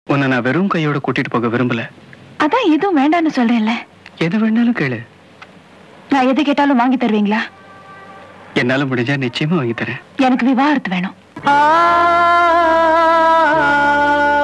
உன்னை நான் வெறும் கையோட கூட்டிட்டு போக விரும்பல. அதான் எதுவும் வேண்டான்னு சொல்றேன்ல. எது வேணாலும் கேளு. நான் எது கேட்டாலும் வாங்கி தருவீங்களா? என்னால முடிஞ்சா நிச்சயமா வாங்கி தரேன். எனக்கு விவாகரத்து வேணும்.